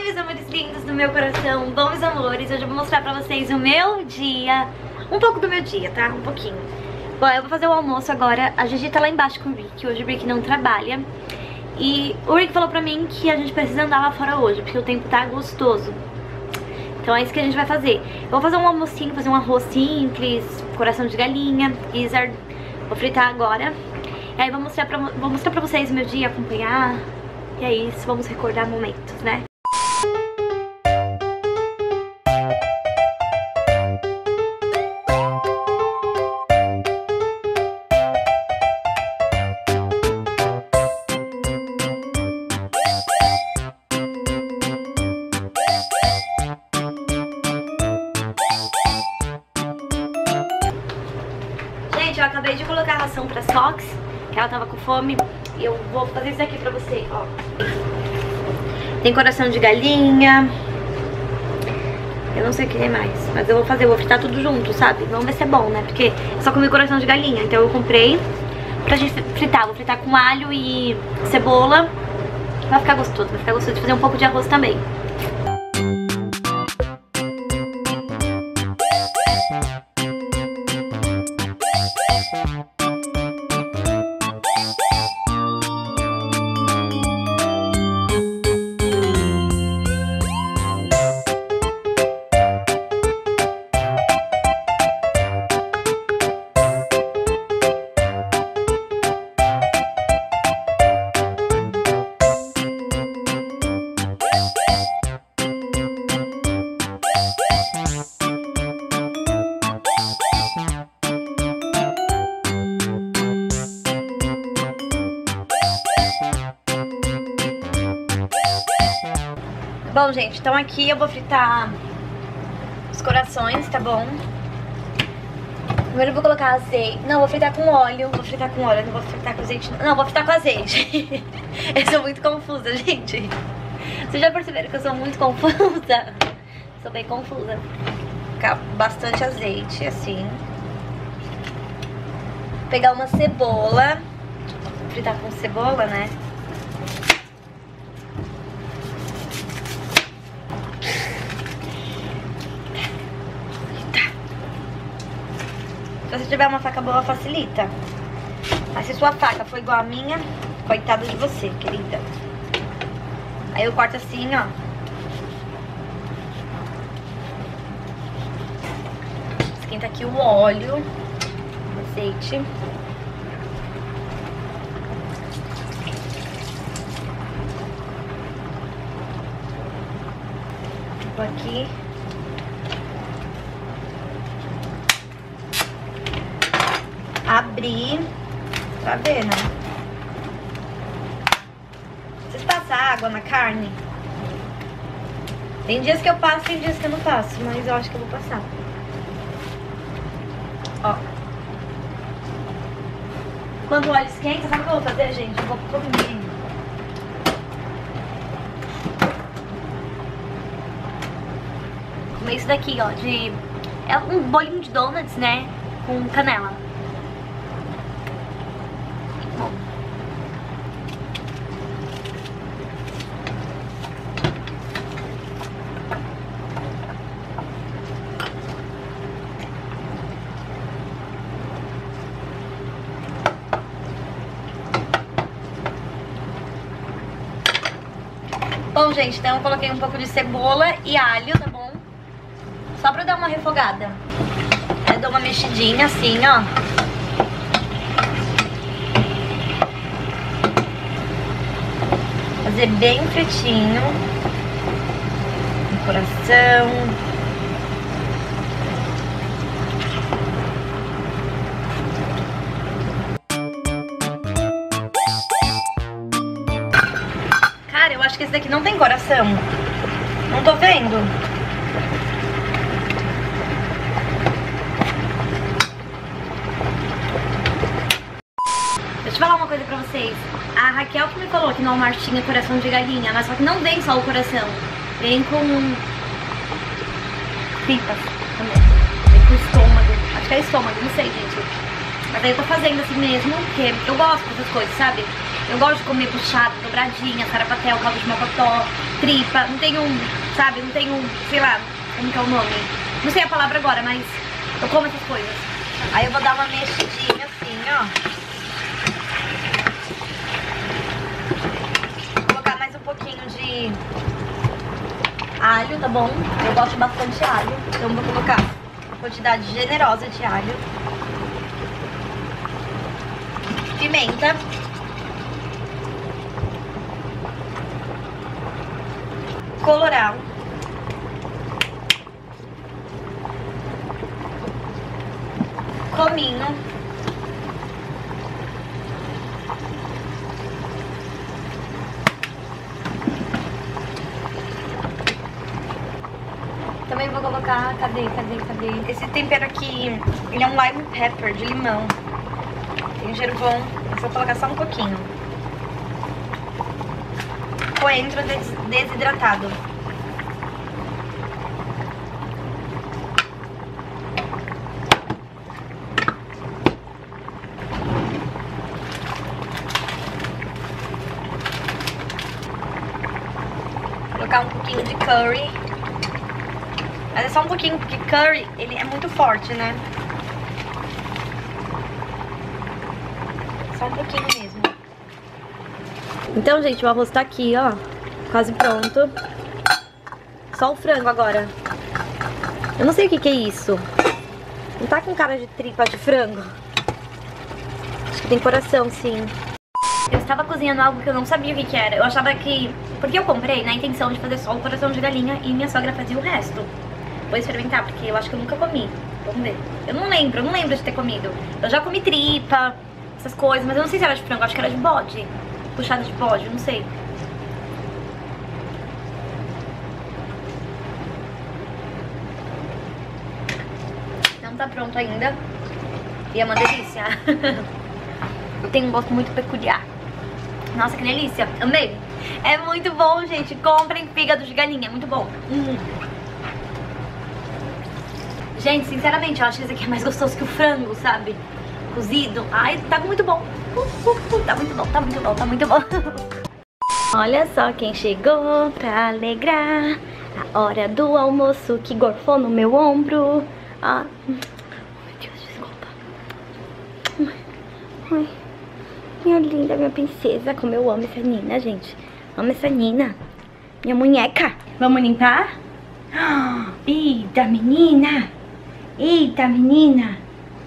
meus amores lindos do meu coração, bons amores. Hoje eu vou mostrar pra vocês o meu dia, um pouco do meu dia, tá? Um pouquinho. Bom, eu vou fazer o almoço agora. A Gigi tá lá embaixo com o Rick. Hoje o Rick não trabalha. E o Rick falou pra mim que a gente precisa andar lá fora hoje, porque o tempo tá gostoso. Então é isso que a gente vai fazer. Eu vou fazer um almocinho, fazer um arroz simples, coração de galinha, gizzard. Vou fritar agora. E aí vou mostrar pra vocês o meu dia, acompanhar. E é isso, vamos recordar momentos, né? Gente, eu acabei de colocar a ração pra Sox, que ela tava com fome. E eu vou fazer isso aqui pra você, ó. Tem coração de galinha. Eu não sei o que tem mais, mas eu vou fritar tudo junto, sabe? Vamos ver se é bom, né? Porque eu só comi coração de galinha, então eu comprei pra gente fritar. Vou fritar com alho e cebola. Vai ficar gostoso de fazer um pouco de arroz também. Bom, gente, então aqui eu vou fritar os corações, tá bom? Primeiro eu vou colocar azeite. Não, vou fritar com óleo. Não vou fritar com azeite. Não, vou fritar com azeite. Eu sou muito confusa, gente. Vocês já perceberam que eu sou muito confusa? Sou bem confusa. Colocar bastante azeite, assim. Pegar uma cebola. Fritar com cebola, né? Se você tiver uma faca boa, facilita. Mas se sua faca for igual a minha, coitada de você, querida. Aí eu corto assim, ó. Esquenta aqui o óleo, o azeite. Vou aqui. Abrir pra ver, né? Vocês passam água na carne? Tem dias que eu passo, tem dias que eu não passo, mas eu acho que eu vou passar. Ó. Quando o óleo esquenta, sabe o que eu vou fazer, gente? Eu vou comer. Comer isso daqui, ó, é um bolinho de donuts, né? Com canela. Bom, gente, então eu coloquei um pouco de cebola e alho, tá bom? Só pra dar uma refogada. Eu dou uma mexidinha assim, ó. Fazer bem fritinho. O coração. Cara, eu acho que esse daqui não tem coração. Não tô vendo. Deixa eu falar uma coisa pra vocês. A Raquel que me falou que no Walmart tinha coração de galinha, mas só que não vem só o coração. Vem com tripas também. Vem com estômago. Acho que é estômago, não sei, gente. Mas aí eu tô fazendo assim mesmo, porque eu gosto dessas coisas, sabe? Eu gosto de comer puxado, dobradinha, sarapatel, caldo de mocotó, tripa. Não tenho, sabe, não tenho, sei lá, como que é o nome. Não sei a palavra agora, mas eu como essas coisas. Aí eu vou dar uma mexidinha assim, ó. Vou colocar mais um pouquinho de alho, tá bom? Eu gosto bastante de alho, então vou colocar uma quantidade generosa de alho. Pimenta. Colorau. Cominho. Também vou colocar, cadê? Esse tempero aqui, ele é um lime pepper de limão. Tem um cheiro bom, eu vou colocar só um pouquinho. Coentro desidratado. Vou colocar um pouquinho de curry. Mas é só um pouquinho, porque curry, ele é muito forte, né? Só um pouquinho mesmo. Então, gente, o arroz tá aqui, ó. Quase pronto. Só o frango agora. Eu não sei o que que é isso. Não tá com cara de tripa de frango? Acho que tem coração, sim. Eu estava cozinhando algo que eu não sabia o que que era. Eu achava que... Porque eu comprei na intenção de fazer só o coração de galinha e minha sogra fazia o resto. Vou experimentar, porque eu acho que eu nunca comi. Vamos ver. Eu não lembro de ter comido. Eu já comi tripa, essas coisas, mas eu não sei se era de frango, acho que era de bode. Puxada de bode, eu não sei. Não tá pronto ainda. E é uma delícia. Tem um gosto muito peculiar. Nossa, que delícia. Amei. É muito bom, gente. Comprem fígado de galinha, é muito bom. Gente, sinceramente, eu acho que esse aqui é mais gostoso que o frango, sabe? Cozido. Ai, tá muito bom. Tá muito bom, tá muito bom, tá muito bom. Olha só quem chegou pra alegrar a hora do almoço que gorfou no meu ombro. Ah, meu Deus, desculpa. Ai, minha linda, minha princesa. Como eu amo essa Nina, gente. Amo essa Nina. Minha munheca. Vamos limpar? Eita, menina. Eita, menina.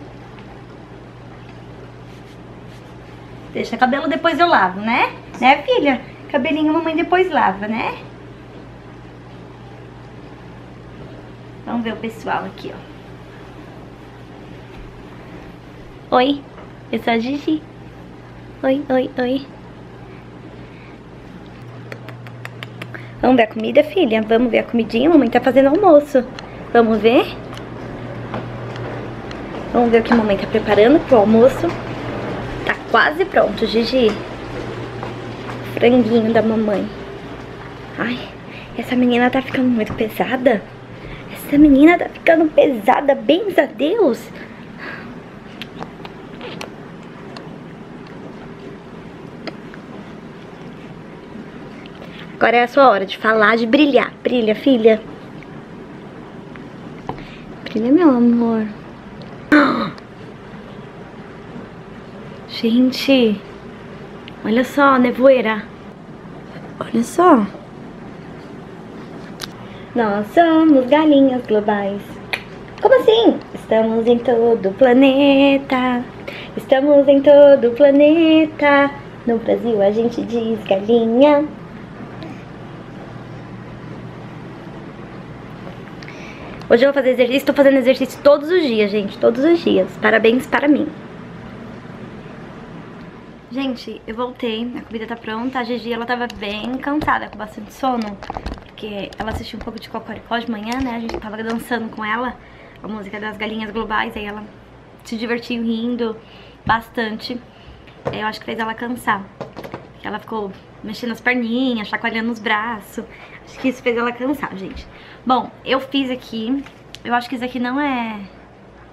Deixa cabelo, depois eu lavo, né? Né, filha? Cabelinho mamãe depois lava, né? Vamos ver o pessoal aqui, ó. Oi, eu sou a Gigi. Oi, oi, oi. Vamos ver a comida, filha? Vamos ver a comidinha? Mamãe tá fazendo almoço. Vamos ver? Vamos ver o que a mamãe tá preparando pro almoço. Tá quase pronto, Gigi. Franguinho da mamãe. Ai, essa menina tá ficando muito pesada. Essa menina tá ficando pesada, bens a Deus. Agora é a sua hora de falar, de brilhar. Brilha, filha. Brilha, meu amor. Gente, olha só, nevoeira. Olha só. Nós somos galinhas globais. Como assim? Estamos em todo o planeta. Estamos em todo o planeta. No Brasil a gente diz galinha. Hoje eu vou fazer exercício, estou fazendo exercício todos os dias, gente, todos os dias. Parabéns para mim. Gente, eu voltei, a comida tá pronta. A Gigi, ela tava bem cansada, com bastante sono, porque ela assistiu um pouco de Cocoricó de manhã, né? A gente tava dançando com ela, a música das galinhas globais, aí ela se divertiu rindo bastante. Eu acho que fez ela cansar, porque ela ficou mexendo as perninhas, chacoalhando os braços. Acho que isso fez ela cansar, gente. Bom, eu fiz aqui, eu acho que isso aqui não é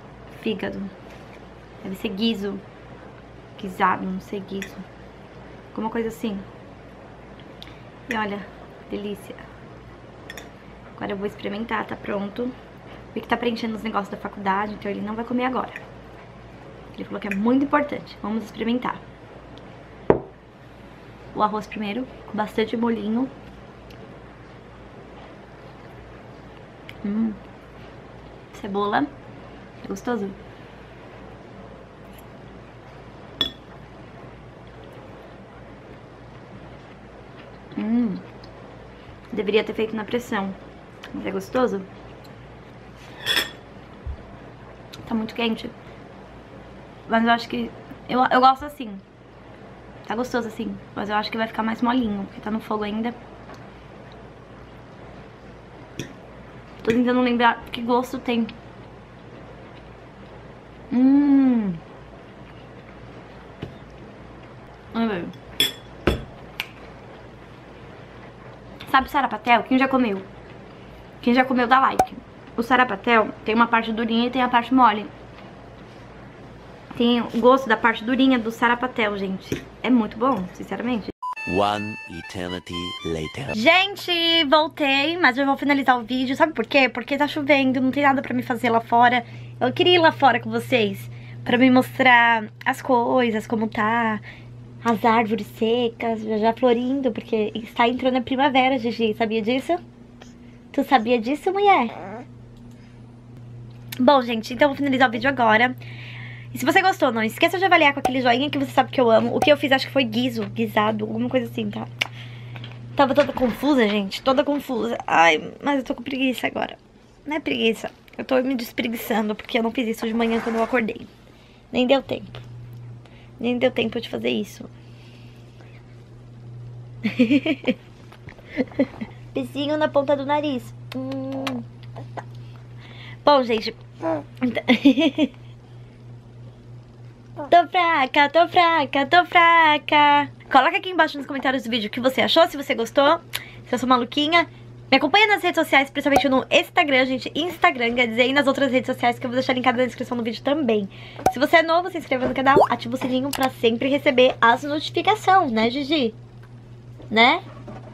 fígado, deve ser guiso. Guisado, não sei, guiso. alguma coisa assim. E olha, delícia. Agora eu vou experimentar, tá pronto. O Vic tá preenchendo os negócios da faculdade, então ele não vai comer agora. Ele falou que é muito importante. Vamos experimentar. O arroz primeiro, com bastante molhinho. Cebola. É gostoso. Deveria ter feito na pressão. Mas é gostoso. Tá muito quente. Mas eu acho que... Eu gosto assim. Tá gostoso assim. Mas eu acho que vai ficar mais molinho, porque tá no fogo ainda. Tô tentando lembrar que gosto tem. Sabe o sarapatel? Quem já comeu? Quem já comeu dá like. O sarapatel tem uma parte durinha e tem a parte mole. Tem o gosto da parte durinha do sarapatel, gente. É muito bom, sinceramente. One eternity later. Gente, voltei, mas eu vou finalizar o vídeo. Sabe por quê? Porque tá chovendo, não tem nada pra me fazer lá fora. Eu queria ir lá fora com vocês pra me mostrar as coisas, como tá, as árvores secas, já florindo, porque está entrando a primavera, Gigi. Sabia disso? Tu sabia disso, mulher? Bom, gente, então eu vou finalizar o vídeo agora. E se você gostou, não esqueça de avaliar com aquele joinha que você sabe que eu amo. O que eu fiz acho que foi guisado, alguma coisa assim, tá? Tava toda confusa, gente, toda confusa. Ai, mas eu tô com preguiça agora. Não é preguiça, eu tô me despreguiçando porque eu não fiz isso de manhã quando eu acordei. Nem deu tempo. Nem deu tempo de fazer isso. Beijinho na ponta do nariz. Tá. Bom, gente. Tô fraca, tô fraca, tô fraca. Coloca aqui embaixo nos comentários do vídeo o que você achou, se você gostou, se eu sou maluquinha. Me acompanha nas redes sociais, principalmente no Instagram, gente. Instagram, quer dizer, e nas outras redes sociais que eu vou deixar linkado na descrição do vídeo também. Se você é novo, se inscreva no canal, ativa o sininho pra sempre receber as notificações, né, Gigi? Né?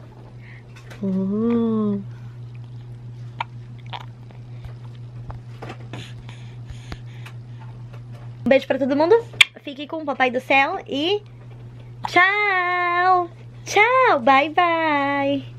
Um beijo pra todo mundo. Fique com o Papai do Céu e tchau! Tchau! Bye, bye!